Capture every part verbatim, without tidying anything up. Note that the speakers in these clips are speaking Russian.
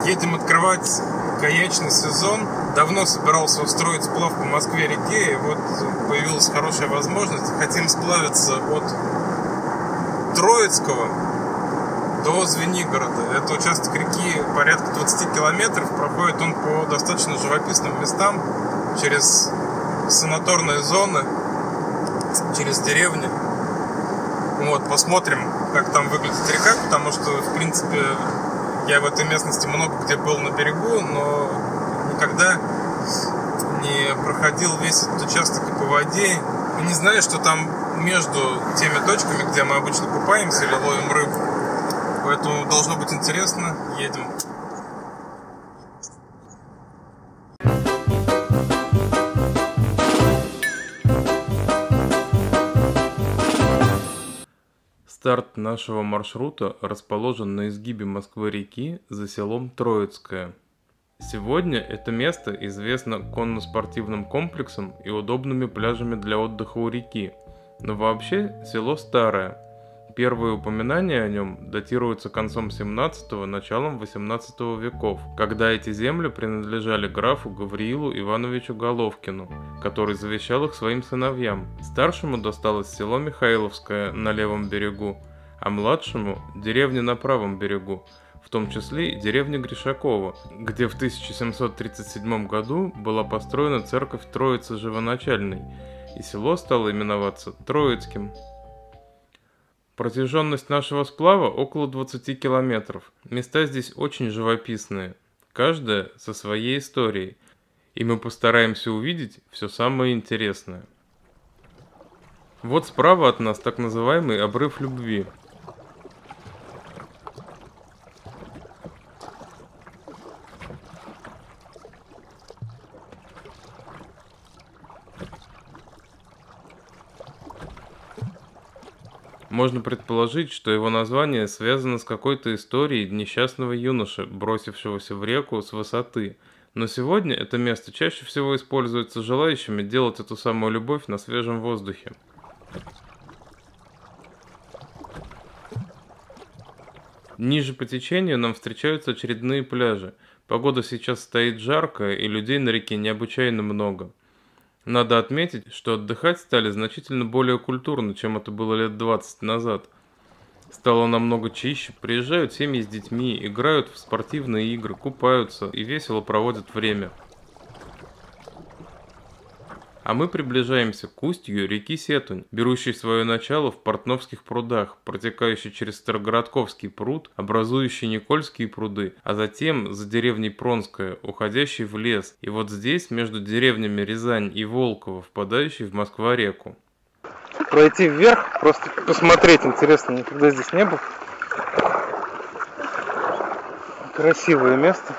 Едем открывать каячный сезон. Давно собирался устроить сплав по Москве-реке, и вот появилась хорошая возможность. Хотим сплавиться от Троицкого до Звенигорода. Это участок реки порядка двадцать километров. Проходит он по достаточно живописным местам, через санаторные зоны, через деревни. Вот, посмотрим, как там выглядит река, потому что, в принципе, я в этой местности много где был на берегу, но никогда не проходил весь этот участок и по воде. И не знаю, что там между теми точками, где мы обычно купаемся или ловим рыбу. Поэтому должно быть интересно. Едем. Старт нашего маршрута расположен на изгибе Москвы-реки за селом Троицкое. Сегодня это место известно конно-спортивным комплексом и удобными пляжами для отдыха у реки. Но вообще село старое. Первые упоминания о нем датируются концом семнадцатого – началом восемнадцатого веков, когда эти земли принадлежали графу Гавриилу Ивановичу Головкину, который завещал их своим сыновьям. Старшему досталось село Михайловское на левом берегу, а младшему – деревня на правом берегу, в том числе и деревня Гришакова, где в тысяча семьсот тридцать седьмом году была построена церковь Троицы Живоначальной, и село стало именоваться Троицким. Протяженность нашего сплава около двадцати километров. Места здесь очень живописные, каждая со своей историей, и мы постараемся увидеть все самое интересное. Вот справа от нас так называемый обрыв любви. Можно предположить, что его название связано с какой-то историей несчастного юноши, бросившегося в реку с высоты. Но сегодня это место чаще всего используется желающими делать эту самую любовь на свежем воздухе. Ниже по течению нам встречаются очередные пляжи. Погода сейчас стоит жаркая, и людей на реке необычайно много. Надо отметить, что отдыхать стали значительно более культурно, чем это было лет двадцать назад. Стало намного чище, приезжают семьи с детьми, играют в спортивные игры, купаются и весело проводят время. А мы приближаемся к устью реки Сетунь, берущей свое начало в Портновских прудах, протекающей через Старогородковский пруд, образующий Никольские пруды, а затем за деревней Пронская, уходящий в лес, и вот здесь, между деревнями Рязань и Волково, впадающий в Москва-реку. Пройти вверх, просто посмотреть интересно, никогда здесь не был. Красивое место.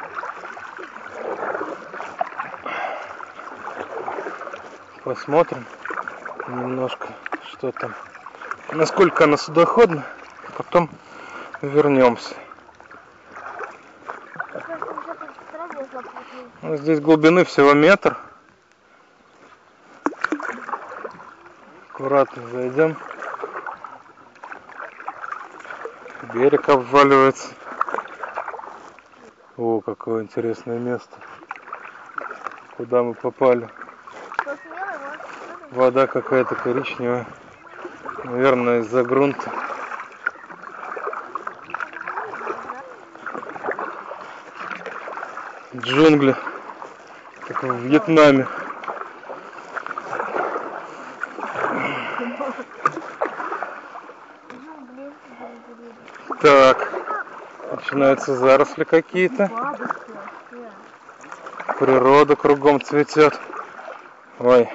Посмотрим немножко, что там, насколько она судоходна, потом вернемся. Здесь глубины всего метр. Аккуратно зайдем. Берег обваливается. О, какое интересное место. Куда мы попали? Вода какая-то коричневая, наверное, из-за грунта. Джунгли, как в Вьетнаме. Так, начинаются заросли какие-то. Природа кругом цветет. Ой.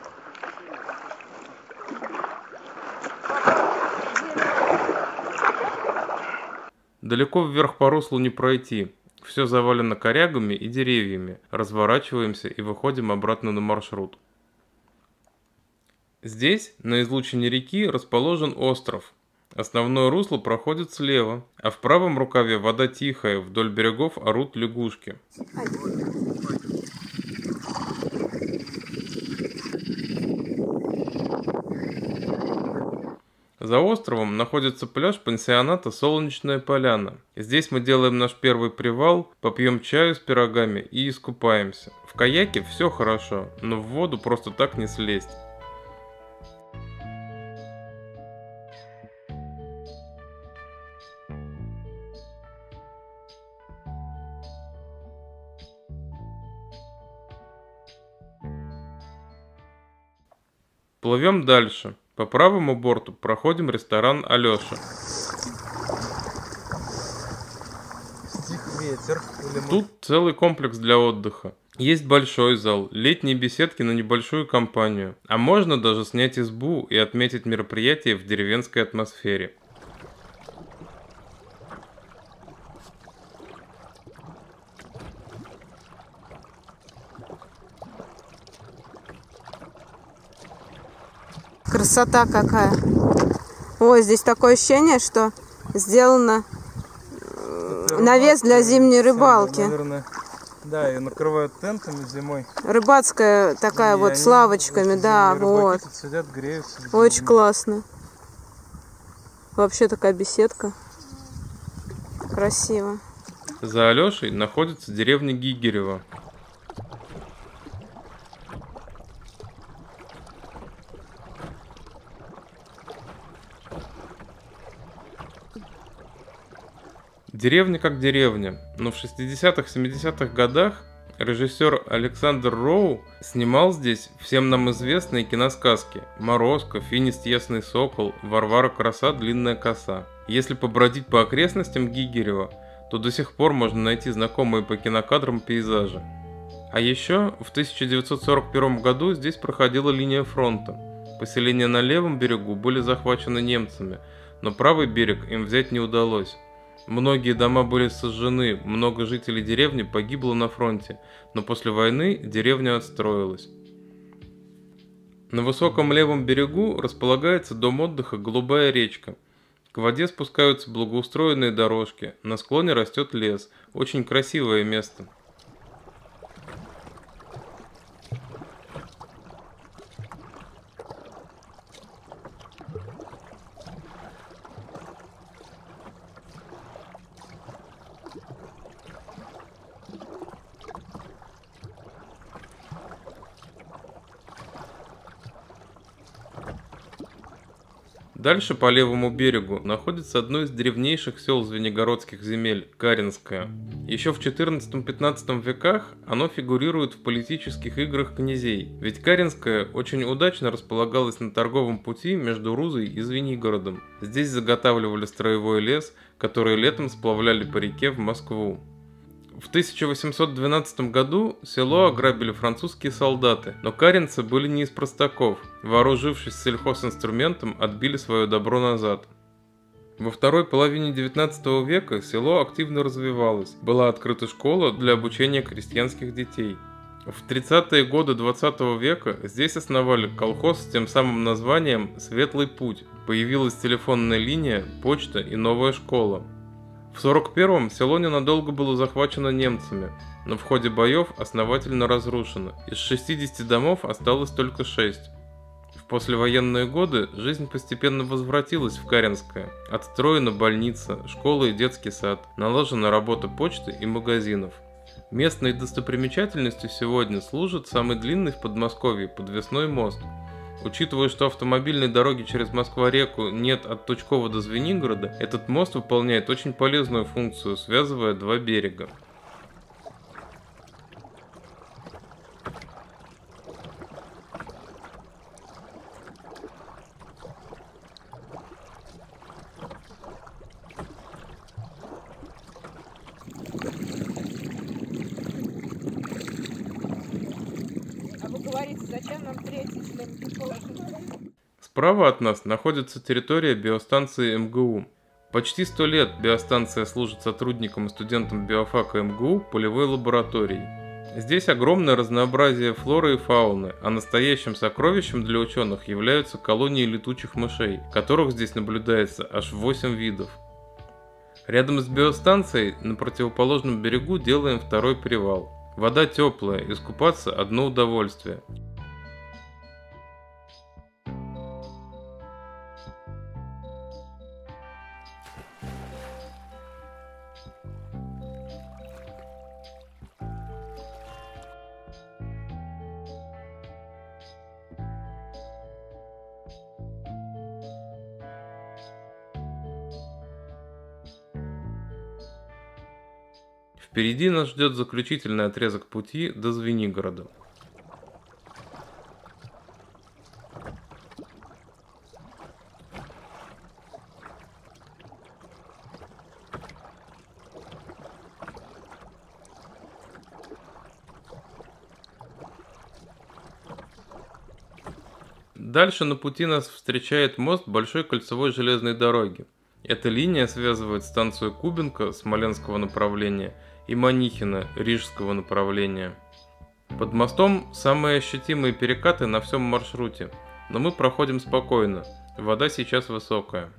Далеко вверх по руслу не пройти. Все завалено корягами и деревьями. Разворачиваемся и выходим обратно на маршрут. Здесь, на излучине реки, расположен остров. Основное русло проходит слева, а в правом рукаве вода тихая, вдоль берегов орут лягушки. За островом находится пляж пансионата «Солнечная поляна». Здесь мы делаем наш первый привал, попьем чаю с пирогами и искупаемся. В каяке все хорошо, но в воду просто так не слезть. Плывем дальше. По правому борту проходим ресторан Алёша. Ветер. Тут целый комплекс для отдыха. Есть большой зал, летние беседки на небольшую компанию. А можно даже снять избу и отметить мероприятие в деревенской атмосфере. Красота какая. Ой, здесь такое ощущение, что сделано Это навес для зимней рыбалки. Наверное, да, ее накрывают тентами зимой. Рыбацкая такая И вот они, с лавочками, да, вот. Тут сидят, греются. Очень классно. Вообще такая беседка. Красиво. За Алёшей находится деревня Гигерево. Деревня как деревня, но в шестидесятых-семидесятых годах режиссер Александр Роу снимал здесь всем нам известные киносказки «Морозко», «Финист ясный сокол», «Варвара краса, длинная коса». Если побродить по окрестностям Гигерева, то до сих пор можно найти знакомые по кинокадрам пейзажи. А еще в тысяча девятьсот сорок первом году здесь проходила линия фронта. Поселения на левом берегу были захвачены немцами, но правый берег им взять не удалось. Многие дома были сожжены, много жителей деревни погибло на фронте, но после войны деревня отстроилась. На высоком левом берегу располагается дом отдыха «Голубая речка». К воде спускаются благоустроенные дорожки, на склоне растет лес, очень красивое место. Дальше по левому берегу находится одно из древнейших сел звенигородских земель – Каринское. Еще в четырнадцатом-пятнадцатом веках оно фигурирует в политических играх князей, ведь Каринское очень удачно располагалось на торговом пути между Рузой и Звенигородом. Здесь заготавливали строевой лес, который летом сплавляли по реке в Москву. В тысяча восемьсот двенадцатом году село ограбили французские солдаты, но каринцы были не из простаков. Вооружившись сельхозинструментом, отбили свое добро назад. Во второй половине девятнадцатого века село активно развивалось. Была открыта школа для обучения крестьянских детей. В тридцатые годы двадцатого века здесь основали колхоз с тем самым названием «Светлый путь». Появилась телефонная линия, почта и новая школа. В сорок первом село ненадолго было захвачено немцами, но в ходе боев основательно разрушено. Из шестидесяти домов осталось только шесть. В послевоенные годы жизнь постепенно возвратилась в Каринское. Отстроена больница, школа и детский сад, налажена работа почты и магазинов. Местной достопримечательностью сегодня служит самый длинный в Подмосковье подвесной мост. Учитывая, что автомобильной дороги через Москва-реку нет от Тучкова до Звенигорода, этот мост выполняет очень полезную функцию, связывая два берега. Зачем нам третий член экипажа? Справа от нас находится территория биостанции эм гэ у. Почти сто лет биостанция служит сотрудникам и студентам биофака эм гэ у полевой лабораторией. Здесь огромное разнообразие флоры и фауны, а настоящим сокровищем для ученых являются колонии летучих мышей, которых здесь наблюдается аж восемь видов. Рядом с биостанцией на противоположном берегу делаем второй привал. Вода теплая, искупаться одно удовольствие. Впереди нас ждет заключительный отрезок пути до Звенигорода. Дальше на пути нас встречает мост Большой кольцевой железной дороги. Эта линия связывает станцию Кубинка Смоленского направления и Манихино Рижского направления. Под мостом самые ощутимые перекаты на всем маршруте, но мы проходим спокойно, вода сейчас высокая.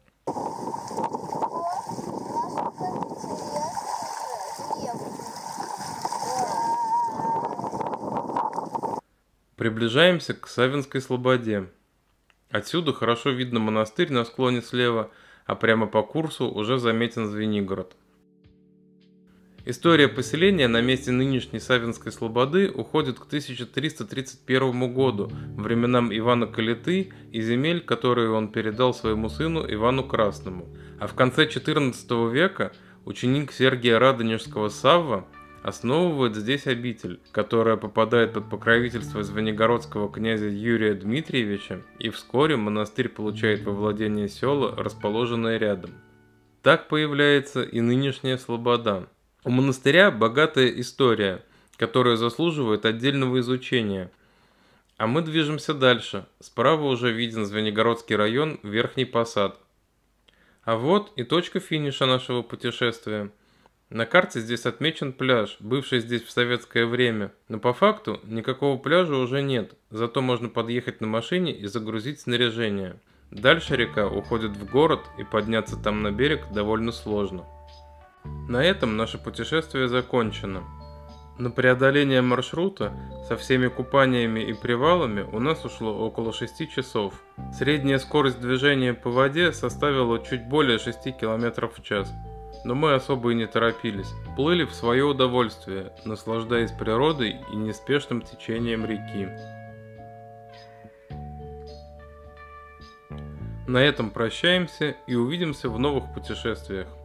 Приближаемся к Савинской слободе. Отсюда хорошо видно монастырь на склоне слева, а прямо по курсу уже заметен Звенигород. История поселения на месте нынешней Савинской слободы уходит к тысяча триста тридцать первому году, временам Ивана Калиты и земель, которые он передал своему сыну Ивану Красному. А в конце четырнадцатого века ученик Сергия Радонежского Савва основывает здесь обитель, которая попадает под покровительство звенигородского князя Юрия Дмитриевича, и вскоре монастырь получает во владение села, расположенное рядом. Так появляется и нынешняя слобода. У монастыря богатая история, которая заслуживает отдельного изучения. А мы движемся дальше. Справа уже виден Звенигородский район, Верхний Посад. А вот и точка финиша нашего путешествия. На карте здесь отмечен пляж, бывший здесь в советское время, но по факту никакого пляжа уже нет, зато можно подъехать на машине и загрузить снаряжение. Дальше река уходит в город, и подняться там на берег довольно сложно. На этом наше путешествие закончено. На преодоление маршрута со всеми купаниями и привалами у нас ушло около шести часов. Средняя скорость движения по воде составила чуть более шести километров в час. Но мы особо и не торопились, плыли в свое удовольствие, наслаждаясь природой и неспешным течением реки. На этом прощаемся и увидимся в новых путешествиях.